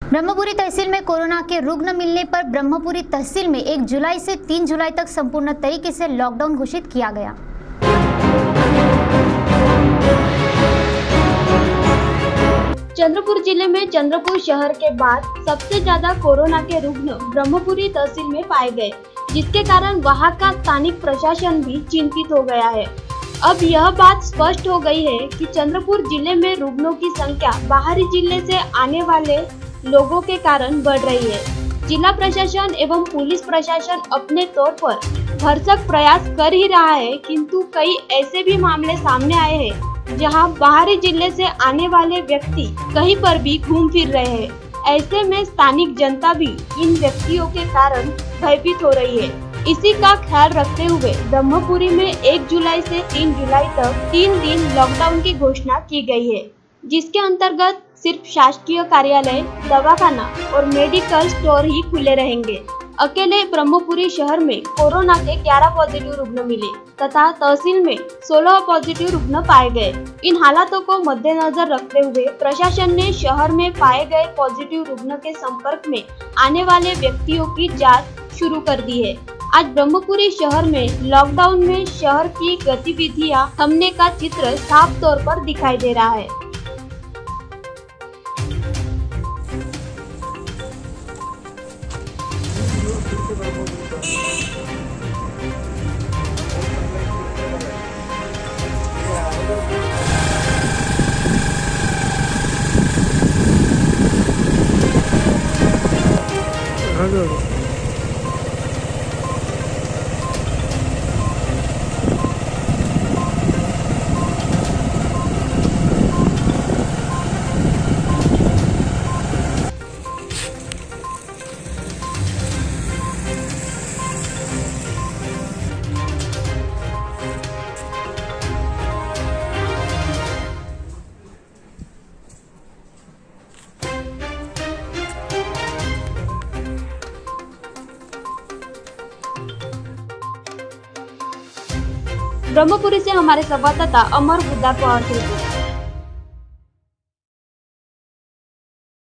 ब्रह्मपुरी तहसील में कोरोना के रुग्ण मिलने पर ब्रह्मपुरी तहसील में 1 जुलाई से 3 जुलाई तक संपूर्ण तरीके से लॉकडाउन घोषित किया गया। चंद्रपुर जिले में चंद्रपुर शहर के बाद सबसे ज्यादा कोरोना के रुग्ण ब्रह्मपुरी तहसील में पाए गए, जिसके कारण वहां का स्थानिक प्रशासन भी चिंतित हो गया है। अब यह बात स्पष्ट हो गई है कि चंद्रपुर जिले में रुग्णों की संख्या बाहरी जिले से आने वाले लोगों के कारण बढ़ रही है। जिला प्रशासन एवं पुलिस प्रशासन अपने तौर पर भरसक प्रयास कर ही रहा है, किंतु कई ऐसे भी मामले सामने आए हैं जहां बाहरी जिले से आने वाले व्यक्ति कहीं पर भी घूम फिर रहे हैं। ऐसे में स्थानिक जनता भी इन व्यक्तियों के कारण भयभीत हो रही है। इसी का ख्याल रखते हुए ब्रह्मपुरी में 1 जुलाई से 3 जुलाई तक 3 दिन लॉकडाउन की घोषणा की गई है, जिसके अंतर्गत सिर्फ शासकीय कार्यालय, दवाखाना और मेडिकल स्टोर ही खुले रहेंगे। अकेले ब्रह्मपुरी शहर में कोरोना के 11 पॉजिटिव रुग्ण मिले तथा तहसील में 16 पॉजिटिव रुग्ण पाए गए। इन हालातों को मद्देनजर रखते हुए प्रशासन ने शहर में पाए गए पॉजिटिव रुग्ण के संपर्क में आने वाले व्यक्तियों की जांच शुरू कर दी है। आज ब्रह्मपुरी शहर में लॉकडाउन में शहर की गतिविधियां थमने का चित्र साफ तौर पर दिखाई दे रहा है। ब्रह्मपुरी से हमारे संवाददाता अमर बुद्धा पहुंचे।